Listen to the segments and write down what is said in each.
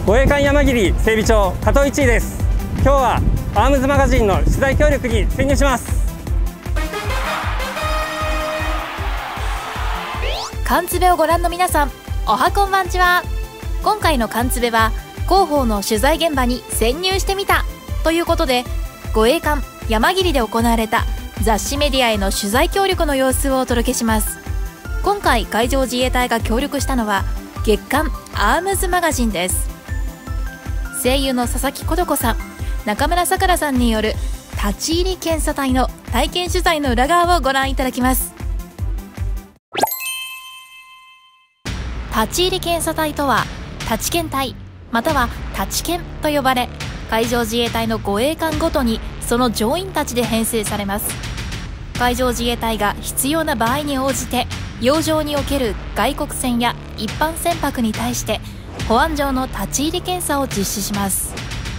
護衛艦山桐整備長加藤一位です。今日はアームズマガジンの取材協力に潜入します。 缶詰をご覧の皆さん、おはこんばんちは。今回の缶詰は広報の取材現場に潜入してみたということで、護衛艦山桐で行われた雑誌メディアへの取材協力の様子をお届けします。今回海上自衛隊が協力したのは月刊アームズマガジンです。声優の佐々木琴子さん、中村さくらさんによる立ち入り検査隊の体験取材の裏側をご覧いただきます。立ち入り検査隊とは立ち検隊または立ち検と呼ばれ、海上自衛隊の護衛艦ごとにその乗員たちで編成されます。海上自衛隊が必要な場合に応じて洋上における外国船や一般船舶に対して保安上の立ち入り検査を実施します。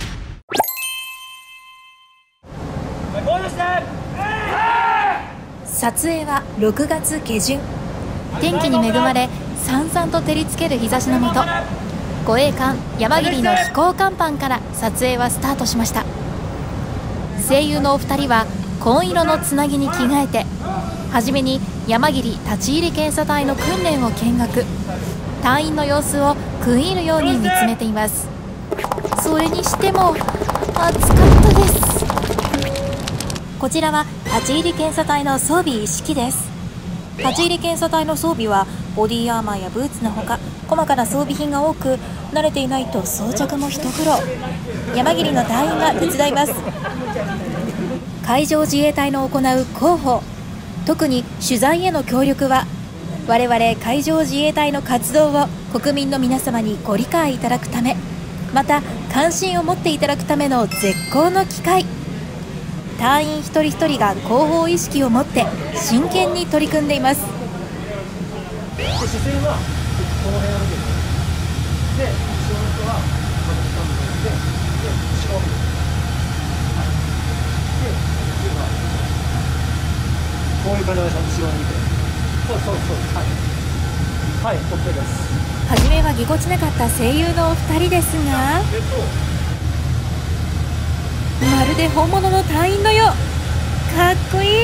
撮影は6月下旬、天気に恵まれさんさんと照りつける日差しの下、護衛艦山桐の飛行甲板から撮影はスタートしました。声優のお二人は紺色のつなぎに着替えて、はじめに山桐立ち入り検査隊の訓練を見学、隊員の様子を食い入るように見つめています。それにしても暑かったです。こちらは立ち入り検査隊の装備一式です。立ち入り検査隊の装備はボディアーマーやブーツのほか細かな装備品が多く、慣れていないと装着も一苦労。山桐の隊員が手伝います。海上自衛隊の行う広報、特に取材への協力は我々海上自衛隊の活動を国民の皆様にご理解いただくため、また関心を持っていただくための絶好の機会。隊員一人一人が広報意識を持って真剣に取り組んでいます。 視線はこの辺を見てる。で、後ろの人はまた下向いて、後ろを見てる。で、次はこういう感じで後ろを見て。そう。はい、OK です。 初めはぎこちなかった声優のお二人ですが、まるで本物の隊員のよう、かっこいい。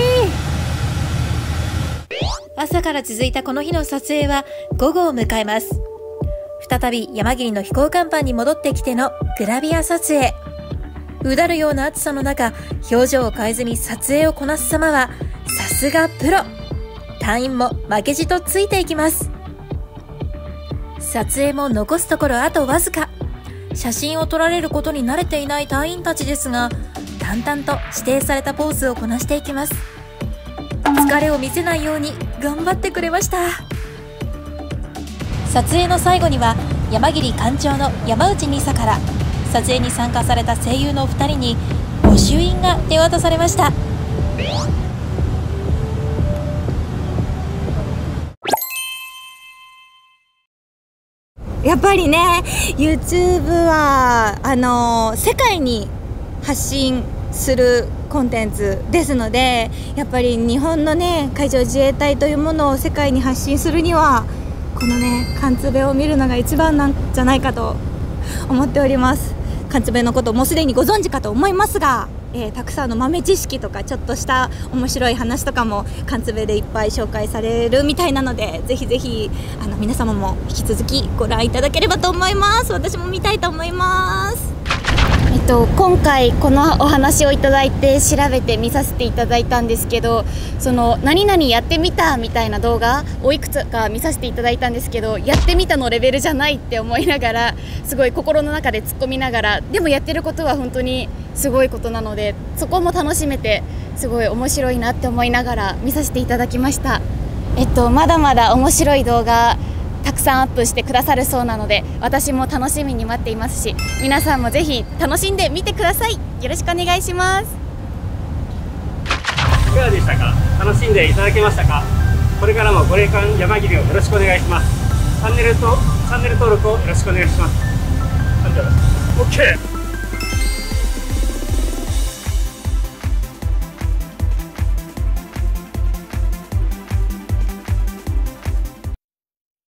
朝から続いたこの日の撮影は午後を迎えます。再び山桐の飛行甲板に戻ってきてのグラビア撮影。うだるような暑さの中、表情を変えずに撮影をこなす様はさすがプロ。隊員も負けじとついていきます。撮影も残すところあとわずか。写真を撮られることに慣れていない隊員たちですが、淡々と指定されたポーズをこなしていきます。疲れを見せないように頑張ってくれました。撮影の最後には山桐艦長の山内美沙から撮影に参加された声優のお二人に御朱印が手渡されました。 やっぱりね、 YouTube は世界に発信するコンテンツですので、やっぱり日本のね海上自衛隊というものを世界に発信するにはこのね缶詰を見るのが一番なんじゃないかと思っております。缶詰のこともうすでにご存知かと思いますが、たくさんの豆知識とかちょっとした面白い話とかも缶詰でいっぱい紹介されるみたいなので、ぜひぜひ皆様も引き続きご覧いただければと思います。私も見たいと思います。今回このお話をいただいて調べて見させていただいたんですけど、その何々やってみたみたいな動画をいくつか見させていただいたんですけど、やってみたのレベルじゃないって思いながら、すごい心の中で突っ込みながら、でもやってることは本当にすごいことなので、そこも楽しめてすごい面白いなって思いながら見させていただきました。まだまだ面白い動画たくさんアップしてくださるそうなので、私も楽しみに待っていますし、皆さんもぜひ楽しんでみてください。よろしくお願いします。 いかがでしたか？楽しんでいただけましたか？これからも護衛艦山桐をよろしくお願いします。チャンネル登録をよろしくお願いします。OK。